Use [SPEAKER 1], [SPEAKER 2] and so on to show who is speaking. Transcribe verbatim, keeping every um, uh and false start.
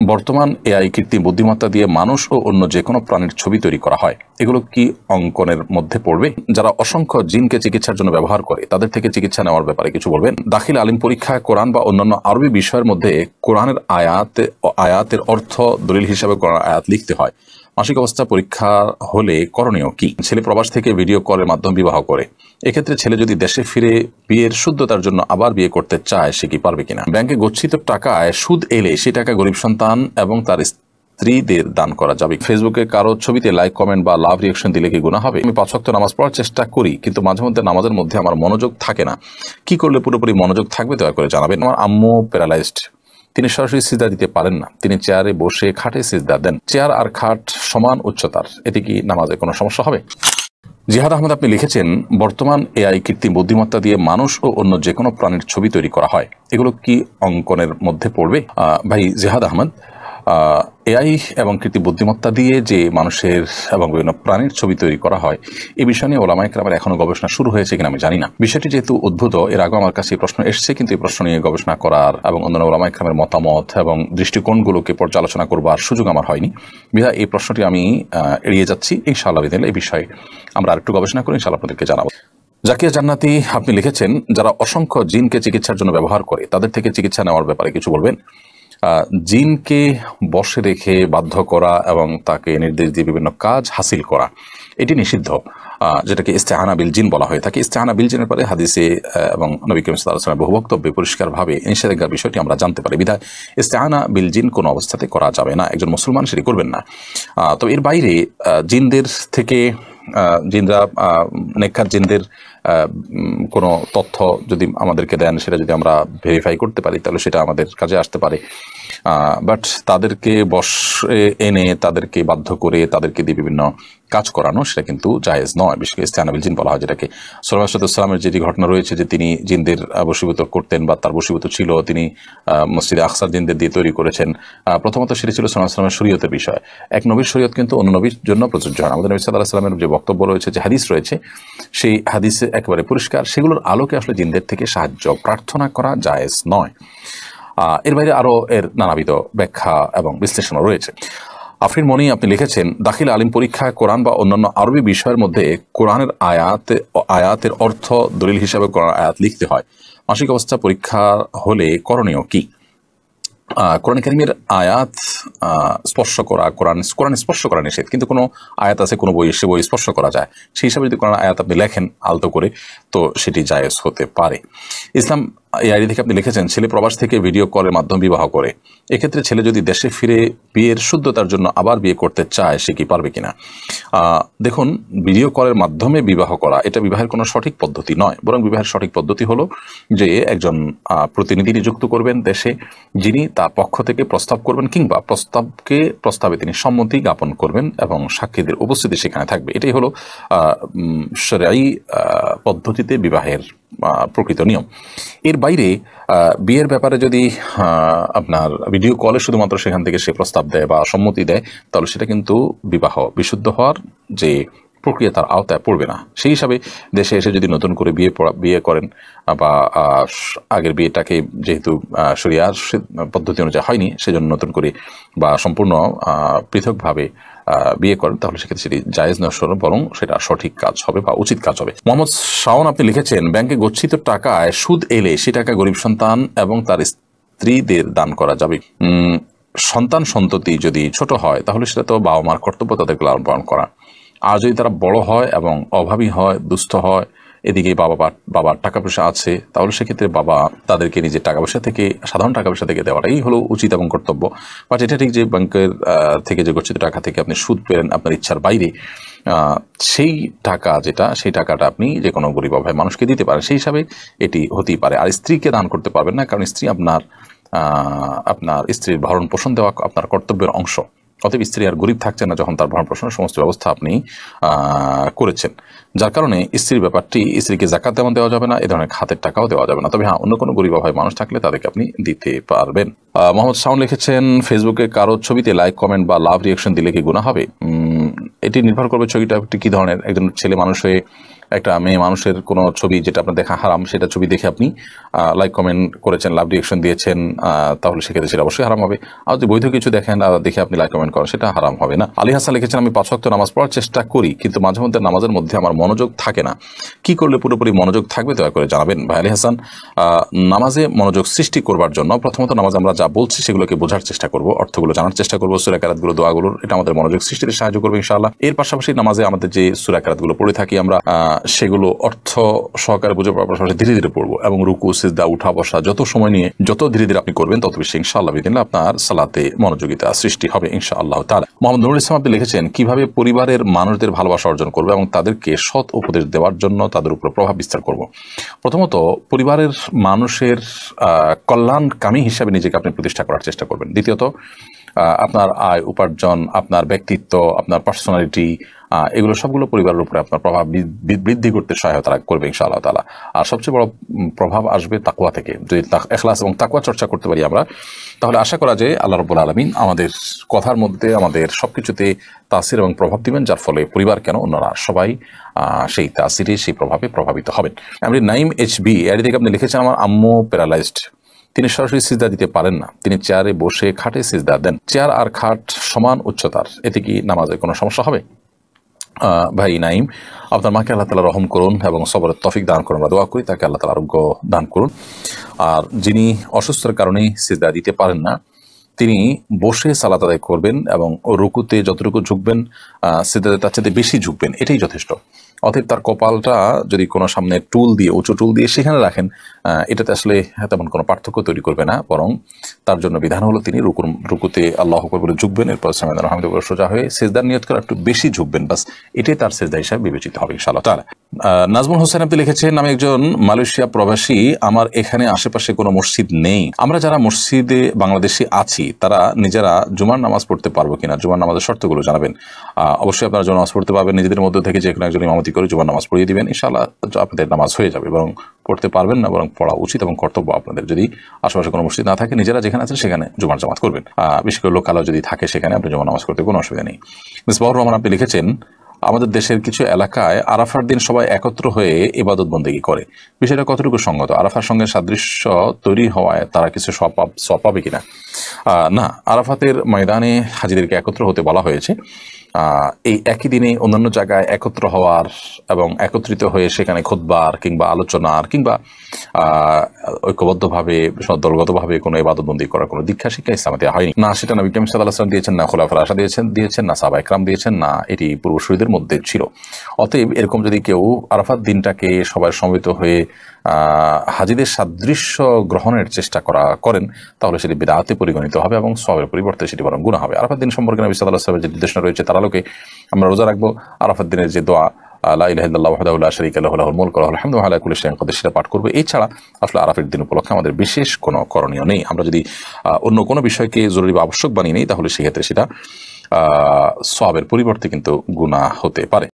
[SPEAKER 1] বর্তমান এআই কৃত্রিম বুদ্ধিমত্তা দিয়ে মানুষ ও অন্য যে কোনো প্রাণীর ছবি তৈরি করা হয়, এগুলো কি অঙ্কনের মধ্যে পড়বে? যারা অসংখ্য জিনকে চিকিৎসার জন্য ব্যবহার করে তাদের থেকে চিকিৎসা নেওয়ার ব্যাপারে কিছু বলবেন। দাখিল আলিম পরীক্ষায় কোরআন বা অন্যান্য আরবি বিষয়ের মধ্যে কোরআনের আয়াত আয়াতের অর্থ দলিল হিসাবে কোরআন আয়াত লিখতে হয়। মাসিক অবস্থা পরীক্ষা হলে করণীয় কি? ছেলে প্রবাস থেকে ভিডিও কলের মাধ্যমে বিবাহ করে, এক্ষেত্রে ছেলে যদি দেশে ফিরে বিয়ের শুদ্ধতার জন্য আবার বিয়ে করতে চায়, সে কি পারবে কিনা? ব্যাংকে গচ্ছিত টাকায় সুদ এলে সে টাকা গরিব সন্তান এবং তার স্ত্রীদের দান করা যাবে। ফেসবুকে কারো ছবিতে লাইক, কমেন্ট বা লাভ রিয়াকশন দিলে কি গুনাহ হবে? আমি পাঁচ ওয়াক্ত নামাজ পড়ার চেষ্টা করি, কিন্তু মাঝে মধ্যে নামাজের মধ্যে আমার মনোযোগ থাকে না। কি করলে পুরোপুরি মনোযোগ থাকবে দয়া করে জানাবেন। আমার আম্মু প্যারালাইজড, তিনি সরাসরি সিজদা দিতে পারেন না, তিনি চেয়ারে বসে খাটে সিজদা দেন। চেয়ার আর খাট সমান উচ্চতার, এতে কি নামাজে কোনো সমস্যা হবে? জিহাদ আহমেদ আপনি লিখেছেন, বর্তমান এআই কৃত্রিম বুদ্ধিমত্তা দিয়ে মানুষ ও অন্য যে কোনো প্রাণীর ছবি তৈরি করা হয়, এগুলো কি অঙ্কনের মধ্যে পড়বে? ভাই জিহাদ আহমেদ, এআই এবং কৃত্রিম বুদ্ধিমত্তা দিয়ে যে মানুষের এবং বিভিন্ন প্রাণীর ছবি তৈরি করা হয়, এই বিষয় নিয়ে ওলামায়ে কেরামের এখনো গবেষণা শুরু হয়েছে কিনা আমি জানি না। বিষয়টি যেহেতু উদ্ভূত, এর আগে আমার কাছে এই প্রশ্ন এসেছে, কিন্তু এই প্রশ্ন নিয়ে গবেষণা করার এবং অন্যান্য ওলামায়ে কেরামের মতামত এবং দৃষ্টিকোণগুলোকে পর্যালোচনা করবার সুযোগ আমার হয়নি। বিধায় এই প্রশ্নটি আমি এড়িয়ে যাচ্ছি। ইনশাআল্লাহ বিদিনিল্লাহ এই বিষয়ে আমরা আরেকটু গবেষণা করে ইনশাআল্লাহ আপনাদেরকে জানাবো। জাকিয়া জান্নাতি আপনি লিখেছেন, যারা অসংখ্য জিনকে চিকিৎসার জন্য ব্যবহার করে তাদের থেকে চিকিৎসা নেওয়ার ব্যাপারে কিছু বলবেন। জিনকে বশে রেখে বাধ্য করা এবং তাকে নির্দেশ দিয়ে বিভিন্ন কাজ হাসিল করা, এটি নিষিদ্ধ, যেটাকে ইস্তেআনা বিল জিন বলা হয়ে থাকে। ইস্তেআনা বিল জিনের পরে হাদিসে এবং নবী করিম সাল্লাল্লাহু আলাইহি ওয়াসাল্লামের বহু বক্তব্যে পরিষ্কারভাবে নিষেধাজ্ঞার বিষয়টি আমরা জানতে পারি। বিধায় ইস্তেআনা বিল জিন কোনো অবস্থাতে করা যাবে না, একজন মুসলমান সেটি করবেন না। তো এর বাইরে জিনদের থেকে জিনরা নেককার জিনদের কোনো তথ্য যদি আমাদেরকে দেন, সেটা যদি আমরা ভেরিফাই করতে পারি, তাহলে সেটা আমাদের কাজে আসতে পারে। বাট তাদেরকে বশে এনে তাদেরকে বাধ্য করে তাদেরকে দিয়ে বিভিন্ন কাজ করানো, সেটা কিন্তু জায়েজ নয়। বিশেষ করে ইস্তেআনা বিল জিন বলা হয়, যেটাকে সুলাইমান আলাইহিসসালামের যেটি ঘটনা রয়েছে যে তিনি জিনদের বশীভূত করতেন বা তার বশীভূত ছিল, তিনি মসজিদে আকসার জিনদের দিয়ে তৈরি করেছেন। প্রথমত সেটি ছিল সুলাইমান আলাইহিসসালামের শরীয়তের বিষয়। এক নবীর শরীয়ত কিন্তু অন্য নবীর জন্য প্রযোজ্য হয়। আমাদের নবী সাল্লাল্লাহু আলাইহি ওয়াসাল্লামের যে বক্তব্য রয়েছে, যে হাদিস রয়েছে, সেই হাদিসে একেবারে পরিষ্কার, সেগুলোর আলোকে আসলে জিনদের থেকে সাহায্য প্রার্থনা করা জায়েজ নয়। এর বাইরে আরও এর নানাবিধ ব্যাখ্যা এবং বিশ্লেষণও রয়েছে। আফরিন মনি আপনি লিখেছেন, দাখিল আলিম পরীক্ষায় কোরআন বা অন্যান্য আরবি বিষয়ের মধ্যে কোরআনের আয়াত আয়াতের অর্থ দলিল হিসাবে কোরআন আয়াত লিখতে হয়। মাসিক অবস্থা পরীক্ষা হলে করণীয় কি? কোরআন কারীমের আয়াত স্পর্শ করা, কোরআন কোরআন স্পর্শ করা নিষেধ, কিন্তু কোনো আয়াত আছে কোনো বই, সে বই স্পর্শ করা যায়। সেই হিসাবে যদি কোরআন আয়াত আপনি লেখেন আলতো করে, তো সেটি জায়েজ হতে পারে। ইসলাম এই আইডি থেকে আপনি লিখেছেন, ছেলে প্রবাস থেকে ভিডিও কলের মাধ্যমে বিবাহ করে, এক্ষেত্রে ছেলে যদি দেশে ফিরে বিয়ের শুদ্ধতার জন্য আবার বিয়ে করতে চায়, সে কি পারবে কিনা? দেখুন, ভিডিও কলের মাধ্যমে বিবাহ করা এটা বিবাহের কোনো সঠিক পদ্ধতি নয়, বরং বিবাহের সঠিক পদ্ধতি হলো যে একজন প্রতিনিধি নিযুক্ত করবেন দেশে, যিনি তার পক্ষ থেকে প্রস্তাব করবেন, কিংবা প্রস্তাবকে প্রস্তাবে তিনি সম্মতি জ্ঞাপন করবেন এবং সাক্ষীদের উপস্থিতি সেখানে থাকবে। এটাই হলো শরঈ পদ্ধতিতে বিবাহের প্রকৃত নিয়ম। এর বাইরে বিয়ের ব্যাপারে যদি আপনার ভিডিও কলে শুধুমাত্র সেখান থেকে সে প্রস্তাব দেয় বা সম্মতি দেয়, তাহলে সেটা কিন্তু বিবাহ বিশুদ্ধ হওয়ার যে প্রক্রিয়া তার আওতায় পড়বে না। সেই হিসাবে দেশে এসে যদি নতুন করে বিয়ে বিয়ে করেন বা আগের বিয়েটাকে যেহেতু শরিয়ার পদ্ধতি অনুযায়ী হয়নি, সেজন্য নতুন করে বা সম্পূর্ণ পৃথকভাবে বিয়ে করেন, তাহলে সেক্ষেত্রে সেটি জায়েজ নয়, বরং সেটা সঠিক কাজ হবে বা উচিত কাজ হবে। মোহাম্মদ শাওন আপনি লিখেছেন, ব্যাংকে গচ্ছিত টাকায় সুদ এলে সে টাকা গরিব সন্তান এবং তার স্ত্রীদের দান করা যাবে। সন্তান সন্ততি যদি ছোট হয়, তাহলে সেটা তো বাবা মার কর্তব্য তাদেরকে লালন পালন করা। আর যদি তারা বড় হয় এবং অভাবী হয়, দুস্থ হয়, এদিকে বাবা বাবার টাকা পয়সা আছে, তাহলে সেক্ষেত্রে বাবা তাদেরকে নিজের টাকা পয়সা থেকে, সাধারণ টাকা পয়সা থেকে দেওয়াটাই হলো উচিত এবং কর্তব্য। বাট এটা ঠিক যে ব্যাংকের থেকে যে গচ্ছিত টাকা থেকে আপনি সুদ পেলেন আপনার ইচ্ছার বাইরে, সেই টাকা যেটা, সেই টাকাটা আপনি যে কোনো গরিব অভাবী মানুষকে দিতে পারেন, সেই হিসাবে এটি হতেই পারে। আর স্ত্রীকে দান করতে পারবেন না, কারণ স্ত্রী আপনার আপনার স্ত্রীর ভরণ পোষণ দেওয়া আপনার কর্তব্যের অংশ। অতএব স্ত্রী আর গরিব থাকছে না যখন তার ভরণ পোষণের সমস্ত ব্যবস্থা আপনি করেছেন, যার কারণে স্ত্রীর ব্যাপারটি, স্ত্রীকে যাকাত তেমন দেওয়া যাবে না, এ ধরনের খাতের টাকাও দেওয়া যাবে না। তবে হ্যাঁ, অন্য কোনো গরিব অভাবী মানুষ থাকলে তাদেরকে আপনি দিতে পারবেন। মোহাম্মদ শাওন লিখেছেন, ফেসবুকে কারো ছবিতে লাইক, কমেন্ট বা লাভ রিয়াকশন দিলে কি গুনাহ হবে? এটি নির্ভর করবে ছবিটা একটি কী ধরনের। একজন ছেলে মানুষ হয়ে একটা মেয়ে মানুষের কোনো ছবি যেটা আপনার দেখা হারাম, সেটা ছবি দেখে আপনি লাইক কমেন্ট করেছেন, লাভ রিয়েকশন দিয়েছেন, তাহলে সেক্ষেত্রে সেটা অবশ্যই হারাম হবে। আর যদি বৈধ কিছু দেখেন দেখে আপনি লাইক কমেন্ট করেন, সেটা হারাম হবে না। আলী হাসান লিখেছেন, আমি পাঁচ ওয়াক্ত নামাজ পড়ার চেষ্টা করি, কিন্তু মাঝে মধ্যে নামাজের মধ্যে আমার মনোযোগ থাকে না, কি করলে পুরোপুরি মনোযোগ থাকবে দয়া করে জানাবেন। ভাই আলী হাসান, নামাজে মনোযোগ সৃষ্টি করবার জন্য প্রথমত নামাজ আমরা যা বলছি সেগুলোকে বোঝার চেষ্টা করব, অর্থগুলো জানার চেষ্টা করবো, সূরা কারাতগুলো, দোয়াগুলোর, এটা আমাদের মনোযোগ সৃষ্টিতে সাহায্য করবে ইনশাআল্লাহ। এর পাশাপাশি নামাজে আমাদের যে সূরা কারাতগুলো পড়ে থাকি আমরা, সেগুলো অর্থ সহকারে বুঝে পড়ার পাশাপাশি ধীরে ধীরে পড়বো, এবং রুকু সিজদা উঠা বসা যত সময় নিয়ে যত ধীরে ধীরে আপনি করবেন তত বেশি ইনশাআল্লাহ বিদিনিল্লাহ আপনার সালাতে মনোযোগিতা সৃষ্টি হবে ইনশাআল্লাহ তাআলা। মোহাম্মদ নুরুল ইসলাম আপনি লিখেছেন, কিভাবে পরিবারের মানুষদের ভালোবাসা অর্জন করবো এবং তাদেরকে সৎ উপদেশ দেওয়ার জন্য তাদের উপর প্রভাব বিস্তার করব। প্রথমত পরিবারের মানুষের কল্যাণকামী হিসাবে নিজেকে আপনি প্রতিষ্ঠা করার চেষ্টা করবেন। দ্বিতীয়ত আপনার আয় উপার্জন, আপনার ব্যক্তিত্ব, আপনার পার্সোনালিটি, এগুলো সবগুলো পরিবারের উপরে আপনার প্রভাব বৃদ্ধি করতে সহায়তা করবে ইনশাআল্লাহ তাআলা। আর সবচেয়ে বড় প্রভাব আসবে তাকওয়া থেকে। যদি ইখলাস এবং তাকওয়া চর্চা করতে পারি আমরা, তাহলে আশা করা যায় আল্লাহ রাব্বুল আলামিন আমাদের কথার মধ্যে, আমাদের সবকিছুতে তাসির এবং প্রভাব দিবেন, যার ফলে পরিবার কেন অন্যরা সবাই সেই তাসিরে, সেই প্রভাবে প্রভাবিত হবেন। আমি নাইম এইচ বি এর দিকে আপনি লিখেছেন, আমার আম্মু প্যারালাইজড, তিনি সরাসরি সিজদা দিতে পারেন না, তিনি চেয়ারে বসে খাটে সিজদা দেন, চেয়ার আর খাট সমান উচ্চতার, এতে কি নামাজে কোনো সমস্যা হবে? ভাই নাইম, আপনার মাকে আল্লাহ তাআলা রহম করুন এবং সবরের তৌফিক দান করুন, আমরা দোয়া করি তাকে আল্লাহ তাআলা আরোগ্য দান করুন। আর যিনি অসুস্থতার কারণে সিজদা দিতে পারেন না, তিনি বসে সালাত আদায় করবেন এবং রুকুতে যতটুকু ঝুঁকবেন সিজদাতে তার চাইতে বেশি ঝুঁকবেন, এটাই যথেষ্ট। অতএব তার কপালটা যদি কোনো সামনে টুল দিয়ে, উঁচু টুল দিয়ে সেখানে রাখেন, এটাতে আসলে তেমন কোনো পার্থক্য তৈরি করবে না, বরং তার জন্য বিধান হলো তিনি রুকুর রুকুতে আল্লাহু আকবার বলে ঝুঁকবেন, এরপর সামিআল্লাহু লিমান হামিদাহু সোজা হয়ে সিজদার নিয়ত করে একটু বেশি ঝুঁকবেন, বাস এটাই তার সিজদা হিসাবে বিবেচিত হবে ইনশাআল্লাহ তাআলা। নাজমুল হোসেন আপনি লিখেছেন, আমি একজন মালয়েশিয়া প্রবাসী, আমার এখানে আশেপাশে কোনো মসজিদ নেই, আমরা যারা মসজিদে বাংলাদেশি আছি তারা নিজেরা জুমার নামাজ পড়তে পারবো কিনা, জুমার নামাজের শর্তগুলো জানাবেন। অবশ্যই আপনারা জুমার নামাজ পড়তে পারবেন, নিজেদের মধ্যে থেকে যে কোনো একজন ইমামতি করে জুমার নামাজ পড়িয়ে দিবেন, ইনশাআল্লাহ আপনাদের নামাজ হয়ে যাবে। বরং পড়তে পারবেন না, বরং পড়া উচিত এবং কর্তব্য আপনাদের। যদি আশেপাশে কোনো মসজিদ না থাকে, নিজেরা যেখানে আছেন সেখানে জুমার জামাত করবেন, বিশেষ করে লোকালয় যদি থাকে সেখানে আপনি জুমার নামাজ করতে কোনো অসুবিধা নেই। মিস বাবুর রহমান আপনি লিখেছেন, আমাদের দেশের কিছু এলাকায় আরাফার দিন সবাই একত্র হয়ে ইবাদত বন্দেগী করে, বিষয়টা কতটুকু সঙ্গত? আরাফার সঙ্গে সাদৃশ্য তৈরি হওয়ায় তারা কিছু সওয়াব সওয়াব পাবে কিনা? না, আরাফাতের ময়দানে হাজিদেরকে একত্র হতে বলা হয়েছে। এই একই দিনে অন্যান্য জায়গায় একত্র হওয়ার এবং একত্রিত হয়ে সেখানে খুতবার কিংবা আলোচনার কিংবা ঐক্যবদ্ধভাবে দলগতভাবে কোনো ইবাদতবন্দি করার কোনো দীক্ষা শিক্ষা ইসলামে দেওয়া হয়নি। না সেটা নবী করিম সাল্লাল্লাহু আলাইহি ওয়াসাল্লাম দিয়েছেন, না খুলাফায়ে রাশিদিন দিয়েছেন দিয়েছেন না সাহাবায়ে কেরাম দিয়েছেন, না এটি পূর্বসূরীদের মধ্যে ছিল। অতএব এরকম যদি কেউ আরাফাত দিনটাকে সবাই সমবেত হয়ে হাজিদের সাদৃশ্য গ্রহণের চেষ্টা করা করেন, তাহলে সেটি বিদআতে পরিগণিত হবে এবং সওয়াবের পরিবর্তে সেটি বরং গুনাহ হবে। আরাফাত দিন সম্পর্কে নবী সাল্লাল্লাহু আলাইহি ওয়াসাল্লামের যে নির্দেশনা রয়েছে তার আলোকে আমরা রোজা রাখবো। আরাফাত দিনের যে দোয়া লা ইলাহা ইল্লাল্লাহু ওয়াহদাহু লা শারীকা লাহু লাহুল মুলকু ওয়া লাহুল হামদু ওয়া হুয়া আলা কুল্লি শাইইন কাদির, সেটা পাঠ করবে। এছাড়া আসলে আরাফাতের দিন উপলক্ষে আমাদের বিশেষ কোনো করণীয় নেই। আমরা যদি অন্য কোনো বিষয়কে জরুরি বা আবশ্যক বানিয়ে নেই, তাহলে সেক্ষেত্রে সেটা সওয়াবের পরিবর্তে কিন্তু গুনাহ হতে পারে।